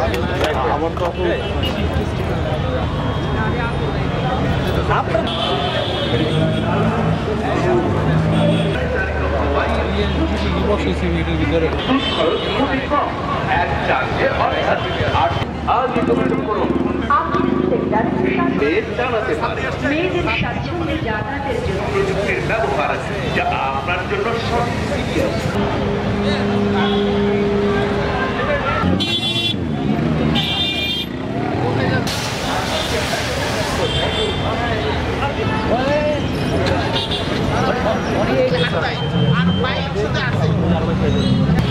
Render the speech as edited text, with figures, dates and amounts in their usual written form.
আমার তো ভিতরে মেয়েদের স্বাচ্ছন্দ্যে যাতায়াতের জন্য প্রযুক্তির ব্যবহার যা আপনার জন্য আর বাইক শুধু আছে